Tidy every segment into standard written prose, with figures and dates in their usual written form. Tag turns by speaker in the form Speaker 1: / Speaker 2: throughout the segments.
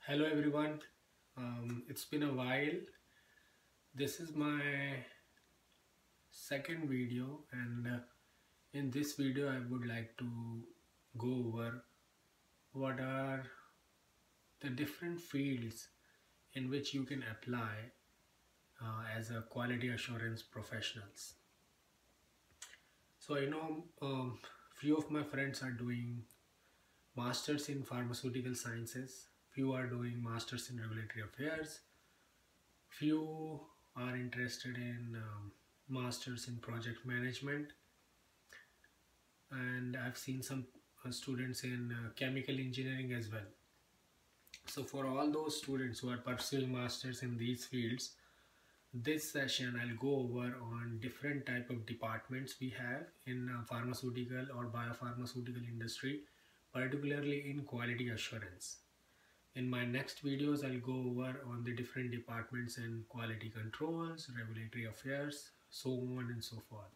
Speaker 1: Hello everyone. It's been a while. This is my second video, and in this video I would like to go over what are the different fields in which you can apply as a quality assurance professionals. So I know few of my friends are doing masters in pharmaceutical sciences, few are doing masters in regulatory affairs, few are interested in masters in project management, and I've seen some students in chemical engineering as well. So for all those students who are pursuing masters in these fields, this session I'll go over on different type of departments we have in pharmaceutical or biopharmaceutical industry, particularly in quality assurance. In my next videos, I'll go over on the different departments in quality controls, regulatory affairs, so on and so forth.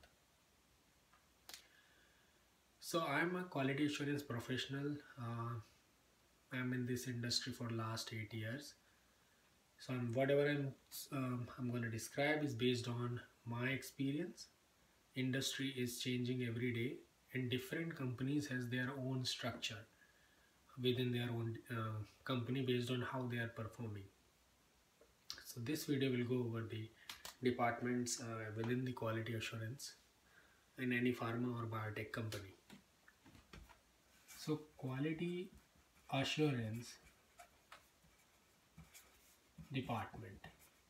Speaker 1: So I'm a quality assurance professional. I'm in this industry for last 8 years. So whatever I'm going to describe is based on my experience. Industry is changing every day, and different companies has their own structure within their own company based on how they are performing. So this video will go over the departments within the quality assurance in any pharma or biotech company. So quality assurance department.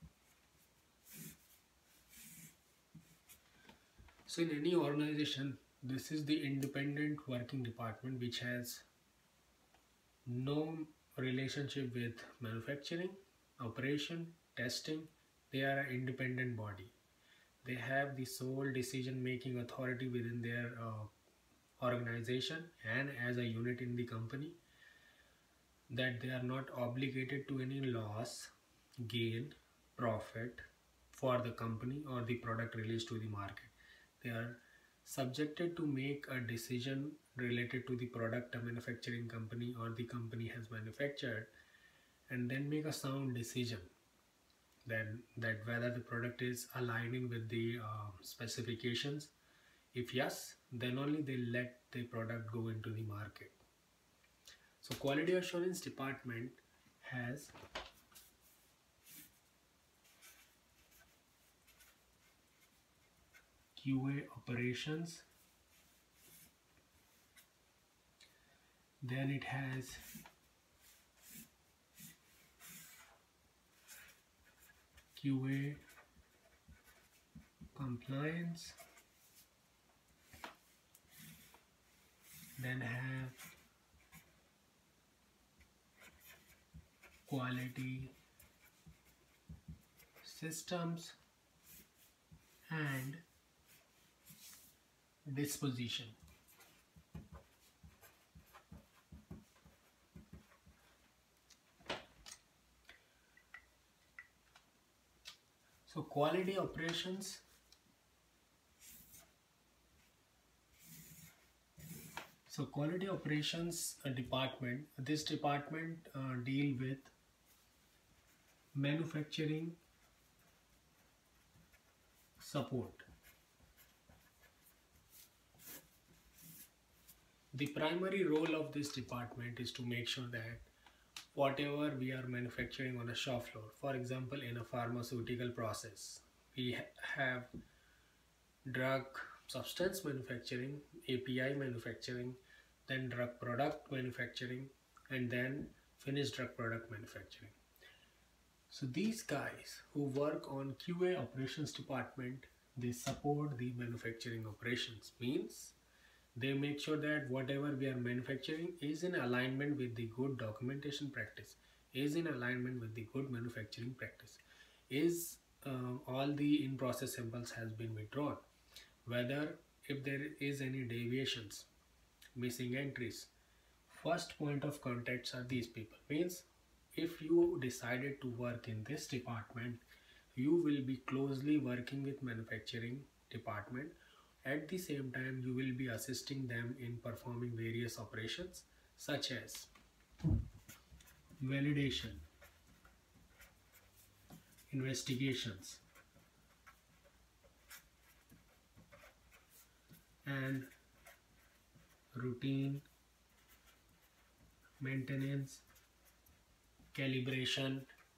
Speaker 1: So in any organization, this is the independent working department which has no relationship with manufacturing, operation, testing. They are an independent body. They have the sole decision making authority within their organization and as a unit in the company, that they are not obligated to any loss, gain, profit for the company or the product released to the market. They are subjected to make a decision related to the product a manufacturing company or the company has manufactured, and then make a sound decision then that whether the product is aligning with the specifications. If yes, then only they let the product go into the market. So quality assurance department has QA operations, then it has QA compliance, then have quality systems and disposition. So quality operations department, this department deal with manufacturing support. The primary role of this department is to make sure that whatever we are manufacturing on a shop floor, for example in a pharmaceutical process, we have drug substance manufacturing, API manufacturing, then drug product manufacturing, and then finished drug product manufacturing. So these guys who work on QA operations department, they support the manufacturing operations, means they make sure that whatever we are manufacturing is in alignment with the good documentation practice, is in alignment with the good manufacturing practice, is all the in-process samples has been withdrawn, whether if there is any deviations, missing entries. First point of contacts are these people, means if you decided to work in this department, you will be closely working with manufacturing department. At the same time, you will be assisting them in performing various operations such as validation, investigations, and routine maintenance, calibration,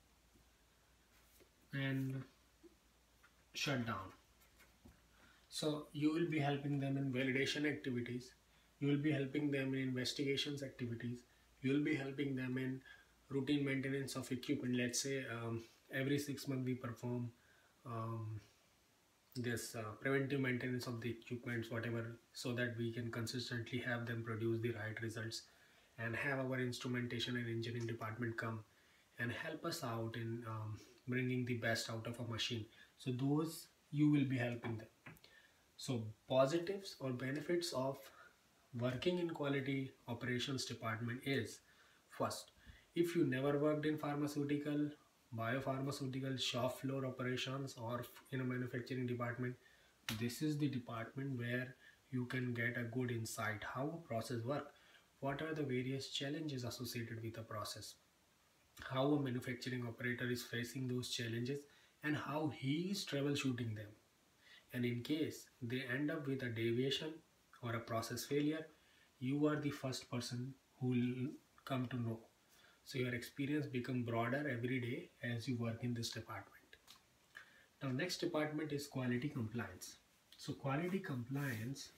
Speaker 1: and shutdown. So you will be helping them in validation activities, you will be helping them in investigations activities, you will be helping them in routine maintenance of equipment. Let's say every 6 months we perform um, this preventive maintenance of the equipments, whatever, so that we can consistently have them produce the right results, and have our instrumentation and engineering department come and help us out in bringing the best out of a machine. So those you will be helping them. So positives or benefits of working in quality operations department is: first, if you never worked in pharmaceutical, biopharmaceutical, shop floor operations, or in a manufacturing department, this is the department where you can get a good insight how a process works, what are the various challenges associated with a process, how a manufacturing operator is facing those challenges, and how he is troubleshooting them. And in case they end up with a deviation or a process failure, you are the first person who will come to know. So your experience become broader every day as you work in this department. Now next department is quality compliance. So quality compliance,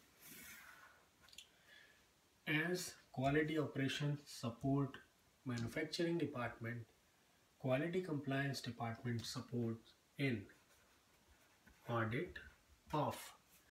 Speaker 1: as quality operations support manufacturing department, quality compliance department supports in audit of